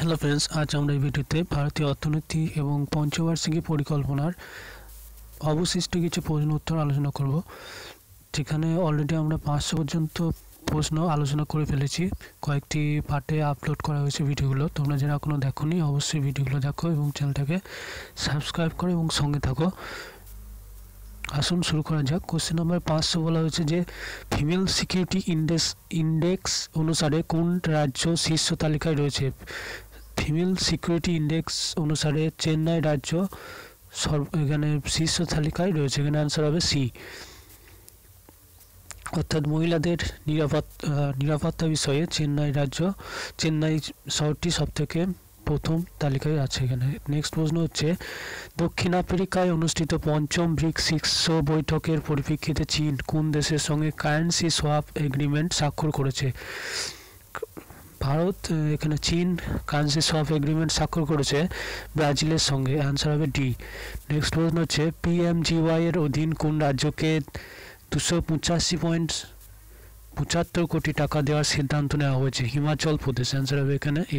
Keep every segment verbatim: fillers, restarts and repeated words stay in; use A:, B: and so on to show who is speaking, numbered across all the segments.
A: Hello friends, আজ আমরা এই ভিডিওতে ভারতীয় অর্থনীতি এবং পঞ্চবার্ষিকী পরিকল্পনার অবশিষ্ট কিছু প্রশ্ন উত্তর আলোচনা করব। যেখানে অলরেডি আমরা পাঁচশো পর্যন্ত প্রশ্ন আলোচনা করে ফেলেছি, কয়েকটি পার্টে আপলোড করা হয়েছে ভিডিওগুলো। তোমরা যারা এখনও দেখোনি অবশ্যই ভিডিওগুলো দেখো এবং চ্যানেলটাকে সাবস্ক্রাইব করো এবং সঙ্গে থাকো। আসুন শুরু করা যাক। কোশ্চেন নাম্বার পাঁচশো বলা হয়েছে যে ফিমেল সিকিউরিটি ইন্ডেক্স ইন্ডেক্স অনুসারে কোন রাজ্য শীর্ষ তালিকায় রয়েছে। ফিমেল সিকিউরিটি ইন্ডেক্স অনুসারে চেন্নাই রাজ্য সর্ব এখানে শীর্ষ তালিকায় রয়েছে। এখানে অ্যান্সার হবে সি, অর্থাৎ মহিলাদের নিরাপদ নিরাপত্তা বিষয়ে চেন্নাই রাজ্য চেন্নাই শহরটি সবথেকে প্রথম তালিকায় আছে এখানে। নেক্সট প্রশ্ন হচ্ছে দক্ষিণ আফ্রিকায় অনুষ্ঠিত পঞ্চম ব্রিক্স শীর্ষ বৈঠকের পরিপ্রেক্ষিতে চীন কোন দেশের সঙ্গে কারেন্সি সোয়াপ এগ্রিমেন্ট স্বাক্ষর করেছে। ভারত এখানে চীন কারেন্সি সোয়াপ এগ্রিমেন্ট স্বাক্ষর করেছে ব্রাজিলের সঙ্গে, অ্যান্সার হবে ডি। নেক্সট প্রশ্ন হচ্ছে পিএমজিওয়াই এর অধীন কোন রাজ্যকে দুশো পঁচাশি পয়েন্ট পঁচাত্তর কোটি টাকা দেওয়ার সিদ্ধান্ত নেওয়া হয়েছে। হিমাচল প্রদেশ, অ্যান্সার হবে এখানে এ।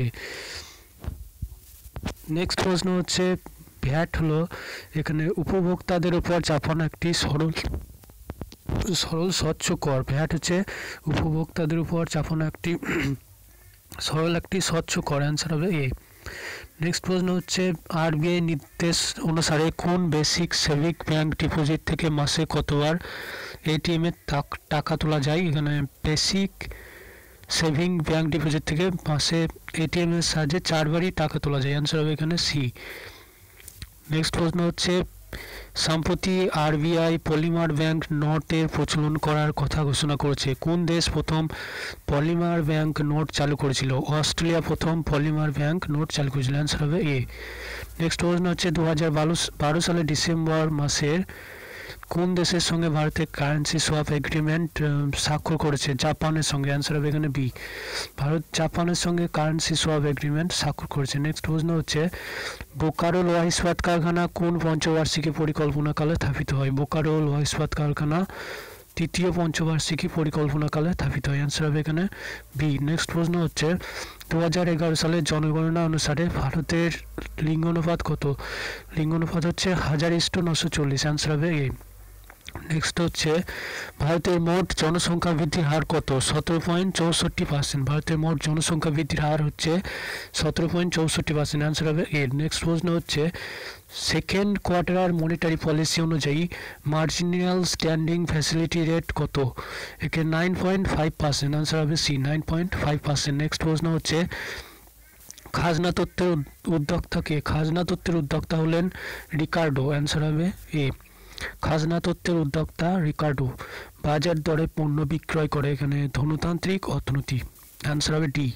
A: নেক্সট প্রশ্ন হচ্ছে ভ্যাট হলো এখানে উপভোক্তাদের উপর চাপানো একটি সরল সরল স্বচ্ছ কর। ভ্যাট হচ্ছে উপভোক্তাদের উপর চাপানো একটি সরল একটি স্বচ্ছ কর, অ্যান্সার হবে এ। নেক্সট প্রশ্ন হচ্ছে আরবিআই নির্দেশ অনুসারে কোন বেসিক সেভিং ব্যাংক ডিপোজিট থেকে মাসে কতবার এটিএম এ টাকা তোলা যায়। এখানে বেসিক সেভিং ব্যাংক ডিপোজিট থেকে মাসে এটিএম এর সাহায্যে চারবারই টাকা তোলা যায়, অ্যান্সার হবে এখানে সি। নেক্সট প্রশ্ন হচ্ছে সম্প্রতি আরবিআই পলিমার ব্যাংক নোটের প্রচলন করার কথা ঘোষণা করেছে। কোন দেশ প্রথম পলিমার ব্যাংক নোট চালু করেছিল। অস্ট্রেলিয়া প্রথম পলিমার ব্যাংক নোট চালু করেছিল, অ্যান্সার হবে এ। নেক্সট প্রশ্ন হচ্ছে দু হাজার বারো সালের ডিসেম্বর মাসের কোন দেশের সঙ্গে ভারতের কারেন্সি সোয়াপ এগ্রিমেন্ট স্বাক্ষর করেছে। জাপানের সঙ্গে, অ্যান্সার হবে এখানে বি। ভারত জাপানের সঙ্গে কারেন্সি সোয়াপ এগ্রিমেন্ট স্বাক্ষর করেছে। নেক্সট প্রশ্ন হচ্ছে বোকারো লোহা ইস্পাত কারখানা কোন পঞ্চবার্ষিকী পরিকল্পনাকালে স্থাপিত হয়। বোকারো লোহা ইস্পাত কারখানা তৃতীয় পঞ্চবার্ষিকী পরিকল্পনাকালে স্থাপিত হয়, অ্যান্সার হবে এখানে বি। নেক্সট প্রশ্ন হচ্ছে দু হাজার এগারো সালের জনগণনা অনুসারে ভারতের লিঙ্গানুপাত কত। লিঙ্গানুপাত হচ্ছে হাজার ইস্টু নশো চল্লিশ, অ্যান্সার হবে এ। নেক্সট হচ্ছে ভারতের মোট জনসংখ্যা বৃদ্ধির হার কত। সতেরো পয়েন্ট চৌষট্টি পার্সেন্ট ভারতের মোট জনসংখ্যা বৃদ্ধির হার হচ্ছে সতেরো পয়েন্ট চৌষট্টি পার্সেন্ট, অ্যান্সার হবে এর। নেক্সট প্রশ্ন হচ্ছে সেকেন্ড কোয়ার্টার মনিটারি পলিসি অনুযায়ী মার্জিনাল স্ট্যান্ডিং ফ্যাসিলিটি রেট কত। একে nine point five percent, answer হবে C, nine point five percent. Next প্রশ্ন হচ্ছে খাজনা তত্ত্বের উদ্যোক্তাকে খাজনা তত্ত্বের উদ্যোক্তা হলেন রিকার্ডো, অ্যান্সার হবে এ। খাজনা তত্ত্বের উদ্যোক্তা রিকার্ডো। বাজার দরে পণ্য বিক্রয় করে এখানে ধনতান্ত্রিক অর্থনীতি, অ্যান্সার হবে ডি।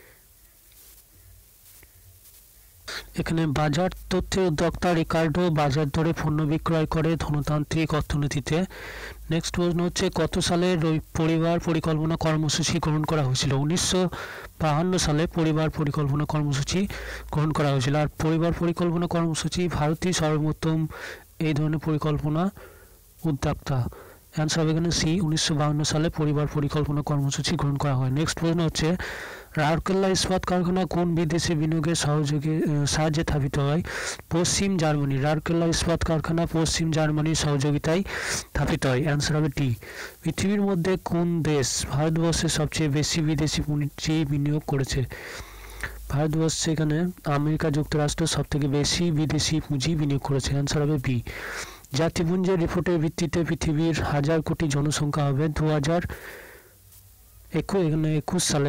A: এখানে বাজার তথ্যের উদ্যোক্তা রিকার্ডো বাজার দরে পণ্য বিক্রয় করে ধনতান্ত্রিক অর্থনীতিতে। নেক্সট প্রশ্ন হচ্ছে কত সালে পরিবার পরিকল্পনা কর্মসূচি গ্রহণ করা হয়েছিল। উনিশশো বাহান্ন সালে পরিবার পরিকল্পনা কর্মসূচি গ্রহণ করা হয়েছিল। আর পরিবার পরিকল্পনা কর্মসূচি ভারতীয় সর্বপ্রথম এই ধরনের পরিকল্পনা উদ্যোক্তা, অ্যান্সার হবে এখানে সি। উনিশশো বাহান্ন সালে পরিবার পরিকল্পনা কর্মসূচি গ্রহণ করা হয়। নেক্সট প্রশ্ন হচ্ছে রাউরকেলা ইস্পাত কারখানা কোন বিদেশি বিনিয়োগের সহযোগে সাহায্যে স্থাপিত হয়। পশ্চিম জার্মানি। রাউরকেলা ইস্পাত কারখানা পশ্চিম জার্মানির সহযোগিতায় স্থাপিত হয়, অ্যান্সার হবে ডি। পৃথিবীর মধ্যে কোন দেশ ভারতবর্ষে সবচেয়ে বেশি বিদেশি পুঁজি বিনিয়োগ করেছে। ভারতবর্ষে এখানে আমেরিকা যুক্তরাষ্ট্র সব থেকে বেশি বিদেশি পুঁজি বিনিয়োগ করেছে, অ্যান্সার হবে বি। জাতিপুঞ্জের রিপোর্টের ভিত্তিতে পৃথিবীর হাজার কোটি জনসংখ্যা হবে দু হাজার একুশ এখানে একুশ সালে।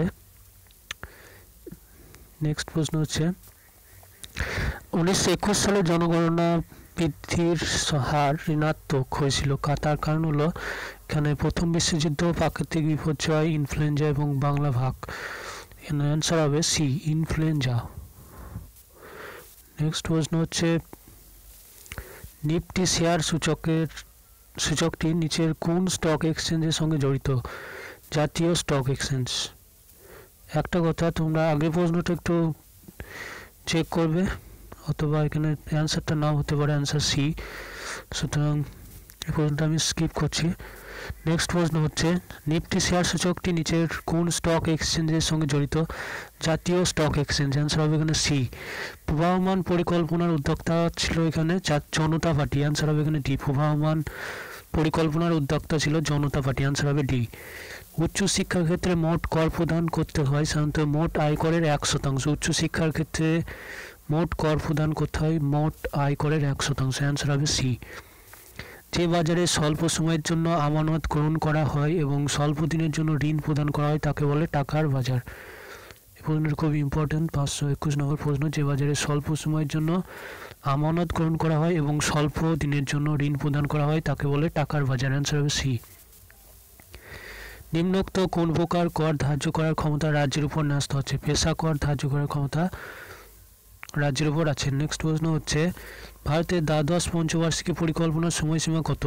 A: নেক্সট প্রশ্ন হচ্ছে উনিশশো একুশ সালে জনগণনা বৃদ্ধির হার ঋণাত্মক হয়েছিল। তার কারণ হলো এখানে প্রথম বিশ্বযুদ্ধ, প্রাকৃতিক বিপর্যয়, ইনফ্লুয়েঞ্জা এবং বাংলা ভাগ। এখানে অ্যান্সার হবে সি, ইনফ্লুয়েঞ্জা। নেক্সট প্রশ্ন হচ্ছে নিফটি শেয়ার সূচকের সূচকটি নিচের কোন স্টক এক্সচেঞ্জের সঙ্গে জড়িত। জাতীয় স্টক এক্সচেঞ্জ। একটা কথা, তোমরা আগের প্রশ্নটা একটু চেক করবে, অথবা এখানে অ্যান্সারটা নাও হতে পারে, অ্যান্সার সি। সুতরাং এই প্রশ্নটা আমি স্কিপ করছি। নেক্সট প্রশ্ন হচ্ছে নিফটি শেয়ার সূচকটি নিচের কোন স্টক এক্সচেঞ্জের সঙ্গে জড়িত? জাতীয় স্টক এক্সচেঞ্জ। অ্যান্সার হবে এখানে সি। প্রবাহমান পরিকল্পনার উদ্যোক্তা ছিল এখানে জনতা পার্টি। অ্যান্সার হবে এখানে ডি। প্রবাহমান পরিকল্পনার উদ্যোক্তা ছিল জনতা পার্টি। অ্যান্সার হবে ডি। উচ্চশিক্ষার ক্ষেত্রে মোট কর প্রদান করতে হয় সাধারণত মোট আয়করের এক শতাংশ। উচ্চশিক্ষার ক্ষেত্রে মোট কর প্রদান করতে হয় মোট আয়করের এক শতাংশ। অ্যান্সার হবে সি। যে বাজারে স্বল্প সময়ের জন্য আমানত গ্রহণ করা হয় এবং স্বল্প দিনের জন্য ঋণ প্রদান করা হয় তাকে বলে টাকার বাজার। এই প্রশ্নটা খুব ইম্পর্টেন্ট, পাঁচশো একুশ নম্বর প্রশ্ন। যে বাজারে স্বল্প সময়ের জন্য আমানত গ্রহণ করা হয় এবং স্বল্প দিনের জন্য ঋণ প্রদান করা হয় তাকে বলে টাকার বাজার। অ্যান্সার হবে সি। নিম্নোক্ত কোন প্রকার কর ধার্য করার ক্ষমতা রাজ্যের উপর ন্যস্ত হচ্ছে? পেশা কর ধার্য করার ক্ষমতা রাজ্যের উপর আছে। নেক্সট প্রশ্ন হচ্ছে ভারতের দ্বাদশ পঞ্চবার্ষিকী পরিকল্পনার সময়সীমা কত?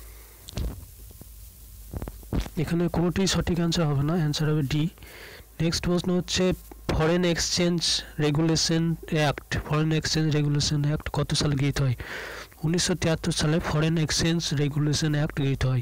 A: এখানে কোনোটি সঠিক অ্যান্সার হবে না, অ্যান্সার হবে ডি। নেক্সট প্রশ্ন হচ্ছে Foreign Exchange Regulation Act Foreign Exchange Regulation Act কত সালে গৃহীত হয়? উনিশশো তিয়াত্তর সালে ফরেন এক্সচেঞ্জ রেগুলেশন অ্যাক্ট গৃহীত হয়।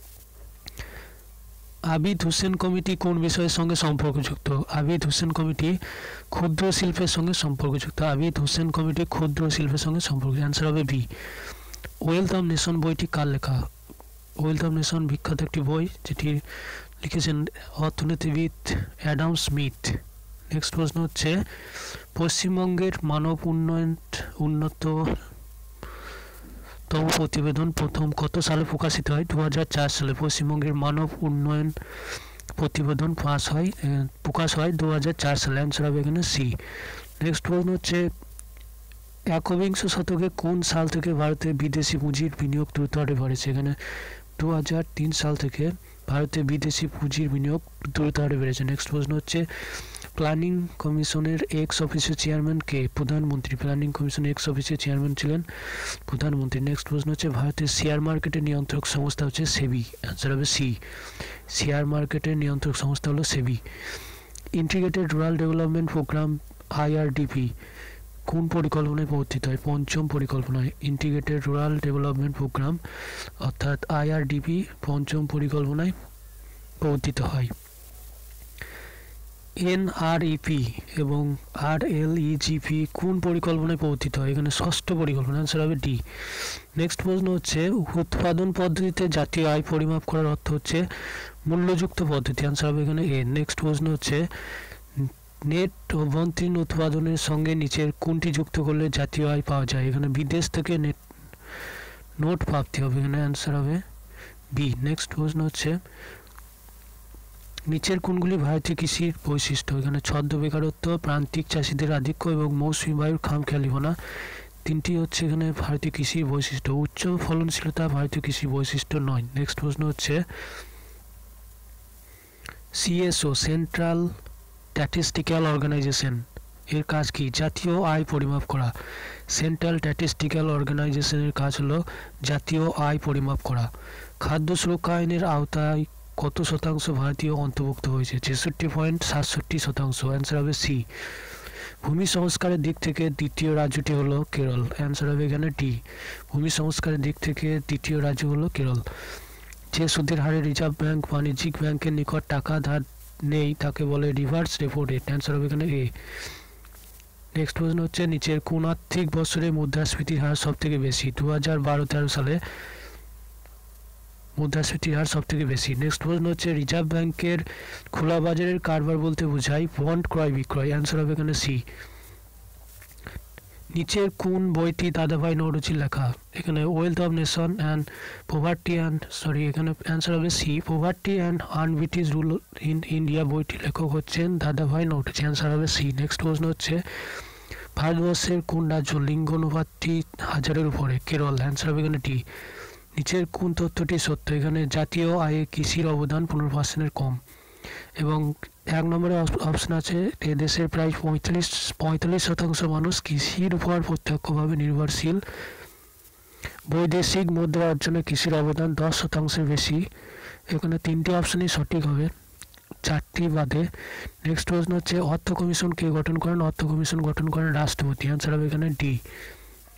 A: আবিদ হোসেন কমিটি কোন বিষয়ের সঙ্গে সম্পর্কযুক্ত? আবিদ হোসেন কমিটি ক্ষুদ্র শিল্পের সঙ্গে সম্পর্কযুক্ত। আবিদ হোসেন কমিটি ক্ষুদ্র শিল্পের সঙ্গে সম্পর্ক। অ্যান্সার হবে বি। ওয়েলথ অফ নেশন বইটি কার লেখা? ওয়েলথ অফ নেশন বিখ্যাত একটি বই যেটি লিখেছেন অর্থনীতিবিদ অ্যাডাম স্মিথ। নেক্সট প্রশ্ন হচ্ছে পশ্চিমবঙ্গের মানব উন্নয়ন উন্নত তম প্রতিবেদন প্রথম কত সালে প্রকাশিত হয়? দু হাজার চার সালে পশ্চিমবঙ্গের মানব উন্নয়ন প্রতিবেদন পাস হয় প্রকাশ হয় দু হাজার চার সালে। অ্যান্সার হবে এখানে সি। নেক্সট প্রশ্ন হচ্ছে একবিংশ শতকে কোন সাল থেকে ভারতে বিদেশি পুঁজির বিনিয়োগ দ্রুত হারে বাড়েছে? এখানে দু হাজার তিন সাল থেকে ভারতে বিদেশি পুঁজির বিনিয়োগ দ্রুত হারে বেড়েছে। নেক্সট প্রশ্ন হচ্ছে প্ল্যানিং কমিশনের এক্স অফিসিয়াল চেয়ারম্যান কে? প্রধানমন্ত্রী। প্ল্যানিং কমিশনের এক্স অফিসিয়াল চেয়ারম্যান ছিলেন প্রধানমন্ত্রী। নেক্সট প্রশ্ন হচ্ছে ভারতের শেয়ার মার্কেটের নিয়ন্ত্রক সংস্থা হচ্ছে সেবি। অ্যান্সার হবে সি। শেয়ার মার্কেটের নিয়ন্ত্রক সংস্থা হলো SEBI. Integrated Rural Development Programme IRDP কোন পরিকল্পনায় প্রবর্তিত হয়? পঞ্চম পরিকল্পনায়। ইন্টিগ্রেটেড রুরাল ডেভেলপমেন্ট প্রোগ্রাম অর্থাৎ আইআরডিপি পঞ্চম পরিকল্পনায় প্রবর্তিত হয়। এনআরইপি এবং আরএলইজিপি কোন পরিকল্পনায় প্রবর্তিত হয়? এখানে ষষ্ঠ পরিকল্পনা। অ্যান্সার হবে ডি। নেক্সট প্রশ্ন হচ্ছে উৎপাদন পদ্ধতিতে জাতীয় আয় পরিমাপ করার অর্থ হচ্ছে মূল্যযুক্ত পদ্ধতি। অ্যান্সার হবে এখানে এ। নেক্সট প্রশ্ন হচ্ছে নেট অভ্যন্তরীণ উৎপাদনের সঙ্গে নিচের কোনটি যুক্ত করলে জাতীয় আয় পাওয়া যায়? এখানে বিদেশ থেকে নেট নোট প্রাপ্তি হবে। এখানে অ্যান্সার হবে বি। নেক্সট প্রশ্ন হচ্ছে নিচের কোনগুলি ভারতীয় কৃষির বৈশিষ্ট্য? এখানে ছদ্ম বেকারত্ব, প্রান্তিক চাষিদের আধিক্য এবং মৌসুমী বায়ুর খামখেয়ালিপনা তিনটি হচ্ছে এখানে ভারতীয় কৃষির বৈশিষ্ট্য। উচ্চ ফলনশীলতা ভারতীয় কৃষির বৈশিষ্ট্য নয়। নেক্সট প্রশ্ন হচ্ছে সিএসও সেন্ট্রাল স্ট্যাটিস্টিক্যাল অর্গানাইজেশন এর কাজ কি? জাতীয় আয় পরিমাপ করা। সেন্ট্রাল স্ট্যাটিস্টিক্যাল অর্গানাইজেশনের কাজ হলো জাতীয় আয় পরিমাপ করা। খাদ্য সুরক্ষা আইনের আওতায় কত শতাংশ ভারতীয় অন্তর্ভুক্ত হয়েছে? ছেষট্টি পয়েন্ট সাতষট্টি শতাংশ। অ্যান্সার হবে সি। ভূমি সংস্কারের দিক থেকে দ্বিতীয় রাজ্যটি হলো কেরল। অ্যান্সার হবে এখানে ডি। ভূমি সংস্কারের দিক থেকে দ্বিতীয় রাজ্য হলো কেরল। যে সুদের হারে রিজার্ভ ব্যাংক বাণিজ্যিক ব্যাংকের নিকট টাকা ধার নেই তাকে বলে রিভার্স রেপো রেট। অ্যান্সার হবে এখানে এ। নেক্সট প্রশ্ন হচ্ছে নিচের কোন আর্থিক বছরে মুদ্রাস্ফীতির হার সব থেকে বেশি? দু হাজার বারো তেরো সালে মুদ্রাস্ফীতির হার সব থেকে বেশি। নেক্সট প্রশ্ন হচ্ছে রিজার্ভ ব্যাংকের খোলা বাজারের কারবার বলতে বোঝায় বন্ড ক্রয় বিক্রয়। অ্যান্সার হবে এখানে সি। নিচের কোন বইটি দাদাভাই নওরোজির লেখা? এখানে wealth of nation and poverty and sorry এখানে অ্যান্সার হবে C. Poverty and unbritish rule in India বইটি লেখক হচ্ছেন দাদাভাই নওরোজি। অ্যান্সার হবে সি। নেক্সট প্রশ্ন হচ্ছে ভারতবর্ষের কোন রাজ্য লিঙ্গ অনুপাতটি হাজারের উপরে? কেরল। অ্যান্সার হবে এখানে ডি। নিচের কোন তথ্যটি সত্য? এখানে জাতীয় আয়ে কৃষির অবদান পনেরো পার্সেন্টের কম এবং এক নম্বরে অপশন আছে দেশের প্রায় পঁয়তাল্লিশ পঁয়তাল্লিশ শতাংশ মানুষ কৃষির উপর প্রত্যক্ষভাবে নির্ভরশীল। বৈদেশিক মুদ্রা অর্জনে কৃষির অবদান দশ শতাংশের বেশি। এখানে তিনটি অপশনই সঠিক হবে, চারটি বাদে। নেক্সট প্রশ্ন হচ্ছে অর্থ কমিশন কে গঠন করেন? অর্থ কমিশন গঠন করেন রাষ্ট্রপতি। অ্যান্সার হবে এখানে ডি।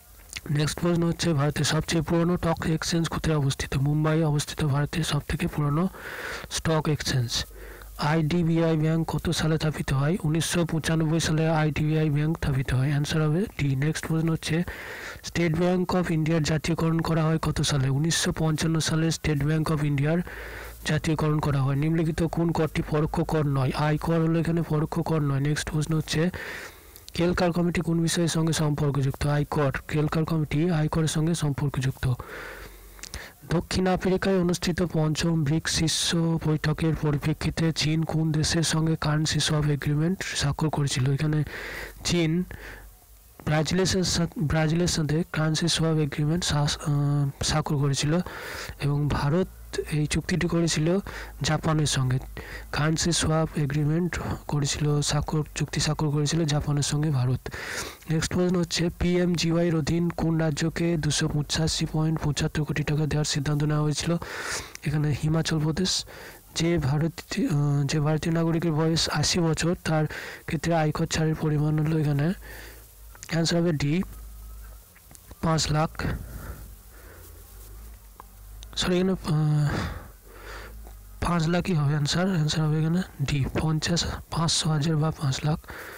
A: নেক্সট প্রশ্ন হচ্ছে ভারতের সবচেয়ে পুরনো স্টক এক্সচেঞ্জ কোথায় অবস্থিত? মুম্বাই অবস্থিত ভারতের সবথেকে পুরনো স্টক এক্সচেঞ্জ। আইডিবিআই ব্যাংক কত সালে স্থাপিত হয়? উনিশশো পঁচানব্বই সালে আইডিবিআই ব্যাংক স্থাপিত হয়। অ্যান্সার হবে ডি। নেক্সট প্রশ্ন হচ্ছে স্টেট ব্যাংক অফ ইন্ডিয়ার জাতীয়করণ করা হয় কত সালে? উনিশশো পঞ্চান্ন সালে স্টেট ব্যাংক অফ ইন্ডিয়ার জাতীয়করণ করা হয়। নিম্নলিখিত কোন করটি পরোক্ষ কর নয়? আয় কর হলো এখানে পরোক্ষ কর নয়। নেক্সট প্রশ্ন হচ্ছে কেলকার কমিটি কোন বিষয়ের সঙ্গে সম্পর্কযুক্ত? আয়কর। কেলকার কমিটি আয়করের সঙ্গে সম্পর্কযুক্ত। দক্ষিণ আফ্রিকায় অনুষ্ঠিত পঞ্চম ব্রিক্স শীর্ষ বৈঠকের পরিপ্রেক্ষিতে চীন কোন দেশের সঙ্গে কারেন্সি সোয়াপ এগ্রিমেন্ট স্বাক্ষর করেছিল? এখানে চীন ব্রাজিলের ব্রাজিলের সাথে কারেন্সি সোয়াপ এগ্রিমেন্ট স্বাক্ষর করেছিল এবং ভারত এই চুক্তিটি করেছিল জাপানের সঙ্গে। কারেন্সি সোয়াপ এগ্রিমেন্ট করেছিল স্বাক্ষর চুক্তি স্বাক্ষর করেছিল জাপানের সঙ্গে ভারত। নেক্সট প্রশ্ন হচ্ছে পিএমজিওয়াইয়ের অধীন কোন রাজ্যকে দুশো পঁচাশি পয়েন্ট পঁচাত্তর কোটি টাকা দেওয়ার সিদ্ধান্ত নেওয়া হয়েছিল? এখানে হিমাচল প্রদেশ। যে ভারত যে ভারতীয় নাগরিকের বয়স আশি বছর তার ক্ষেত্রে আয়কর ছাড়ের পরিমাণ হলো এখানে অ্যান্সার হবে ডি পাঁচ লাখ সরি এখানে পাঁচ লাখই হবে অ্যান্সার অ্যান্সার হবে এখানে ডি পঞ্চাশ পাঁচশো হাজার বা পাঁচ লাখ।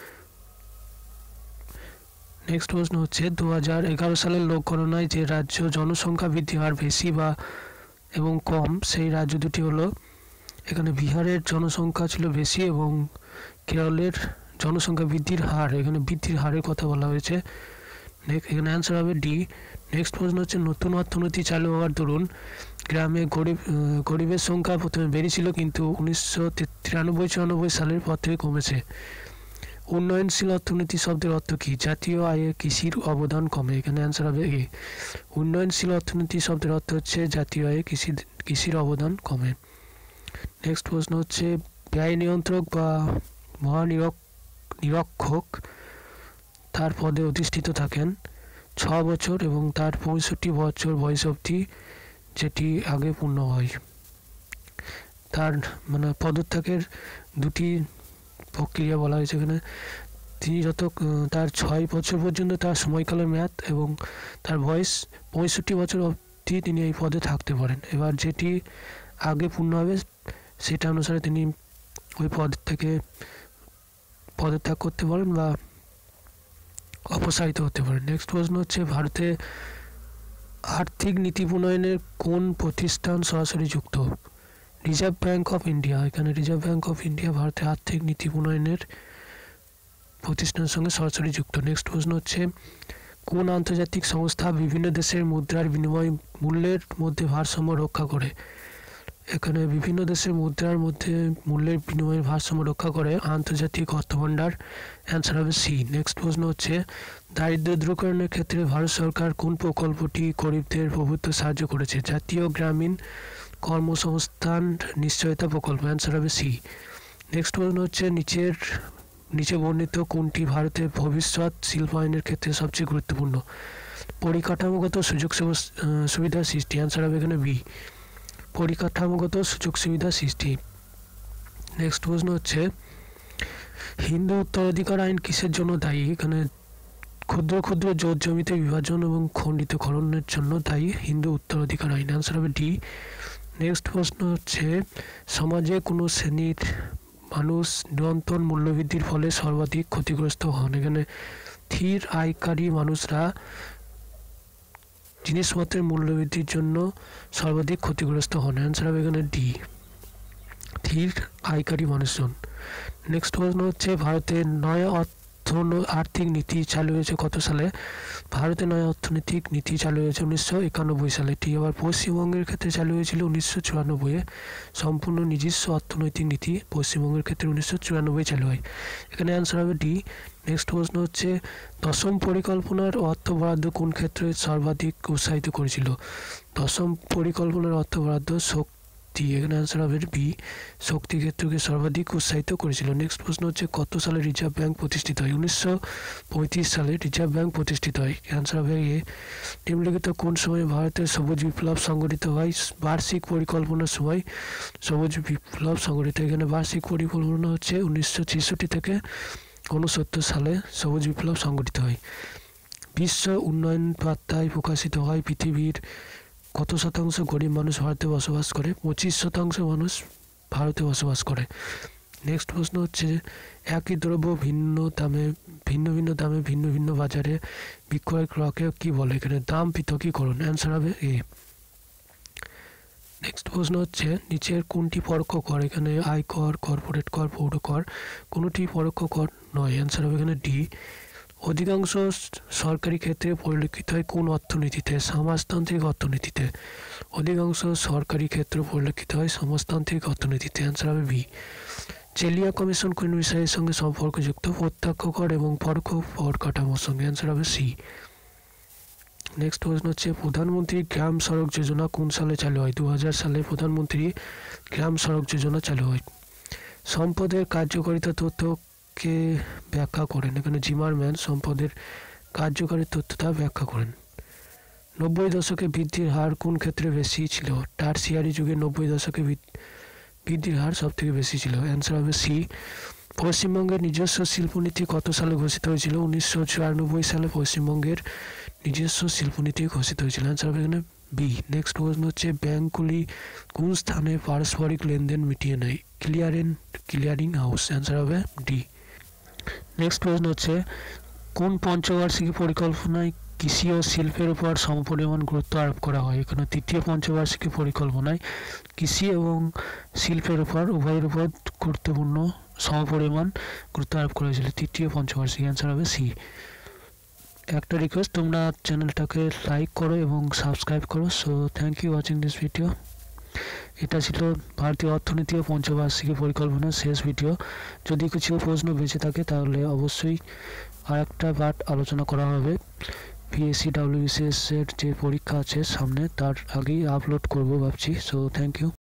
A: নেক্সট প্রশ্ন হচ্ছে দু হাজার এগারো সালের লোক গণনায় যে রাজ্য জনসংখ্যা বৃদ্ধি হার বেশি বা এবং কম সেই রাজ্য দুটি হলো এখানে বিহারের জনসংখ্যা ছিল বেশি এবং কেরলের জনসংখ্যা বৃদ্ধির হার এখানে বৃদ্ধির হারের কথা বলা হয়েছে। এখানে অ্যান্সার হবে ডি। নেক্সট প্রশ্ন হচ্ছে নতুন অর্থনীতি চালু হওয়ার দরুন গ্রামে গরিব গরিবের সংখ্যা প্রথমে বেড়েছিল কিন্তু উনিশশো তিরানব্বই চুরানব্বই সালের পর থেকে কমেছে। উন্নয়নশীল অর্থনীতি শব্দের অর্থ কী? জাতীয় আয়ে কৃষির অবদান কমে। এখানে অ্যান্সার হবে এ। উন্নয়নশীল অর্থনীতি শব্দের অর্থ হচ্ছে জাতীয় আয়ে কৃষি কৃষির অবদান কমে। নেক্সট প্রশ্ন হচ্ছে ব্যয় নিয়ন্ত্রক বা মহানিরক নিরীক্ষক তার পদে অধিষ্ঠিত থাকেন ছ বছর এবং তার পঁয়ষট্টি বছর বয়স অবধি যেটি আগে পূর্ণ হয়। তার মানে পদত্যাগের দুটি প্রক্রিয়া বলা হয়েছে এখানে। তিনি যত তার ছয় বছর পর্যন্ত তার সময়কালের মেয়াদ এবং তার বয়স পঁয়ষট্টি বছর অবধি তিনি এই পদে থাকতে পারেন। এবার যেটি আগে পূর্ণ হবে সেটা অনুসারে তিনি ওই পদ থেকে পদত্যাগ করতে পারেন বা অপসারিত হতে পারেন। নেক্সট প্রশ্ন হচ্ছে ভারতে আর্থিক নীতি প্রণয়নের কোন প্রতিষ্ঠান সরাসরি যুক্ত? Reserve Bank of India. এখানে রিজার্ভ ব্যাংক অফ ইন্ডিয়া ভারতের আর্থিক নীতি প্রণয়নের প্রতিষ্ঠানের সঙ্গে সরাসরি যুক্ত। নেক্সট প্রশ্ন হচ্ছে কোন আন্তর্জাতিক সংস্থা বিভিন্ন দেশের মুদ্রার বিনিময় মূল্যের মধ্যে ভারসাম্য রক্ষা করে? এখানে বিভিন্ন দেশের মুদ্রার মধ্যে মূল্যের বিনিময়ের ভারসাম্য রক্ষা করে আন্তর্জাতিক অর্থভাণ্ডার। অ্যান্সার হবে সি। নেক্সট প্রশ্ন হচ্ছে দারিদ্র্য দূরীকরণের ক্ষেত্রে ভারত সরকার কোন প্রকল্পটি গরিবদের প্রভুত্ব সাহায্য করেছে? জাতীয় গ্রামীণ কর্মসংস্থান নিশ্চয়তা প্রকল্প। অ্যান্সার হবে সি। নেক্সট প্রশ্ন হচ্ছে নিচের নিচে বর্ণিত কোনটি ভারতের ভবিষ্যৎ শিল্পায়নের ক্ষেত্রে সবচেয়ে গুরুত্বপূর্ণ? পরিকাঠামোগত সুযোগ সুবিধা সৃষ্টি। অ্যান্সার হবে এখানে বি। পরিকাঠামোগত সুযোগ সুবিধা সৃষ্টি। নেক্সট প্রশ্ন হচ্ছে হিন্দু উত্তরাধিকার আইন কিসের জন্য দায়ী? এখানে ক্ষুদ্র ক্ষুদ্র জোট জমিতে বিভাজন এবং খণ্ডিতকরণের জন্য দায়ী হিন্দু উত্তরাধিকার আইন। অ্যান্সার হবে ডি। নেক্সট প্রশ্ন হচ্ছে সমাজে কোনো শ্রেণীর মানুষ নিরন্তর মূল্যবৃদ্ধির ফলে সর্বাধিক ক্ষতিগ্রস্ত হন? এখানে স্থির আয়কারী মানুষরা জিনিসপত্রের মূল্যবৃদ্ধির জন্য সর্বাধিক ক্ষতিগ্রস্ত হন। অ্যান্সার হবে এখানে ডি। স্থির আয়কারী মানুষজন। নেক্সট প্রশ্ন হচ্ছে ভারতের নয় অর্থ আর্থিক নীতি চালু হয়েছে কত সালে? ভারতের নয় অর্থনৈতিক নীতি চালু হয়েছে উনিশশো একানব্বই সালে। এটি আবার পশ্চিমবঙ্গের ক্ষেত্রে চালু হয়েছিল উনিশশো চুরানব্বইয়ে। সম্পূর্ণ নিজস্ব অর্থনৈতিক নীতি পশ্চিমবঙ্গের ক্ষেত্রে উনিশশো চুরানব্বই চালু হয়। এখানে অ্যান্সার হবে ডি। নেক্সট প্রশ্ন হচ্ছে দশম পরিকল্পনার অর্থ বরাদ্দ কোন ক্ষেত্রে সর্বাধিক উৎসাহিত করেছিল? দশম পরিকল্পনার অর্থ বরাদ্দ শক্তি। এখানে অ্যান্সার হবে বি। শক্তি ক্ষেত্রকে সর্বাধিক উৎসাহিত করেছিল। নেক্সট প্রশ্ন হচ্ছে কত সালে রিজার্ভ ব্যাংক প্রতিষ্ঠিত হয়? উনিশশো পঁয়ত্রিশ সালে রিজার্ভ ব্যাংক প্রতিষ্ঠিত হয়। অ্যান্সার হবে এ। নিম্নলিখিত কোন সময় ভারতের সবুজ বিপ্লব সংগঠিত হয়? বার্ষিক পরিকল্পনার সময় সবুজ বিপ্লব সংগঠিত। এখানে বার্ষিক পরিকল্পনা হচ্ছে উনিশশো ছেষট্টি থেকে ঊনসত্তর সালে সবুজ বিপ্লব সংগঠিত হয়। বিশ্ব উন্নয়ন বার্তায় প্রকাশিত হয় পৃথিবীর কত শতাংশ গরিব মানুষ ভারতে বসবাস করে? পঁচিশ শতাংশ মানুষ ভারতে বসবাস করে। নেক্সট প্রশ্ন হচ্ছে একই দ্রব্য ভিন্ন দামে ভিন্ন ভিন্ন দামে ভিন্ন ভিন্ন বাজারে বিক্রয় ক্রয়কে কী বলে? এখানে দাম পৃথকীকরণ। অ্যান্সার হবে এ। নেক্সট প্রশ্ন হচ্ছে নিচের কোনটি পরোক্ষ কর? এখানে আয়কর, কর্পোরেট কর, পৌর কর কোনোটি পরোক্ষ কর নয়। অ্যান্সার হবে এখানে ডি। অধিকাংশ সরকারি ক্ষেত্রে পরিলক্ষিত হয় কোন অর্থনীতিতে? সমাজতান্ত্রিক অর্থনীতিতে। অধিকাংশ সরকারি ক্ষেত্রে পরিলক্ষিত হয় সমাজতান্ত্রিক অর্থনীতিতে। অ্যান্সার হবে বি। চেলিয়া কমিশন কোন বিষয়ের সঙ্গে সম্পর্কযুক্ত? প্রত্যক্ষ কর এবং পরোক্ষ কর কাঠামোর সঙ্গে। অ্যান্সার হবে সি। নেক্সট প্রশ্ন হচ্ছে প্রধানমন্ত্রী গ্রাম সড়ক যোজনা কোন সালে চালু হয়? দু হাজার সালে প্রধানমন্ত্রী গ্রাম সড়ক যোজনা চালু হয়। সম্পদের কার্যকারিতা তথ্যকে ব্যাখ্যা করেন। এখানে জিমারম্যান সম্পদের কার্যকারী তথ্যটা ব্যাখ্যা করেন। নব্বই দশকে বৃদ্ধির হার কোন ক্ষেত্রে বেশি ছিল? টারসিয়ারি যুগে নব্বই দশকে বৃদ্ধির হার সব থেকে বেশি ছিল। অ্যান্সার হবে সি। পশ্চিমবঙ্গের নিজস্ব শিল্পনীতি কত সালে ঘোষিত হয়েছিল? উনিশশো চুরানব্বই সালে পশ্চিমবঙ্গের নিজস্ব শিল্পনীতি ঘোষিত হয়েছিল। অ্যান্সার হবে এখানে বি। নেক্সট প্রশ্ন হচ্ছে ব্যাংকগুলি কোন স্থানে পারস্পরিক লেনদেন মিটিয়ে নেয়? Clearance clearing house. অ্যান্সার হবে ডি। নেক্সট প্রশ্ন হচ্ছে কোন পঞ্চবার্ষিকী পরিকল্পনায় কৃষি ও শিল্পের উপর সমপরিমাণ গুরুত্ব আরোপ করা হয়? এখানে তৃতীয় পঞ্চবার্ষিকী পরিকল্পনায় কৃষি এবং শিল্পের উপর উভয়ের উপর গুরুত্বপূর্ণ সমপরিমাণ গুরুত্ব আরোপ করা হয়েছিল তৃতীয় পঞ্চবার্ষিকী। অ্যান্সার হবে সি। একটা রিকোয়েস্ট, তোমরা চ্যানেলটাকে লাইক করো এবং সাবস্ক্রাইব করো। So thank you watching this video. এটা ছিল ভারতীয় অর্থনীতি ও পঞ্চবার্ষিকী পরিকল্পনার শেষ ভিডিও। যদি কিছু প্রশ্ন বেঁচে থাকে তাহলে অবশ্যই আর একটা পার্ট আলোচনা করা হবে। পিএসসি ডাব্লিউবিসিএস এর যে পরীক্ষা আছে সামনে তার আগেই আপলোড করব ভাবছি। So thank you.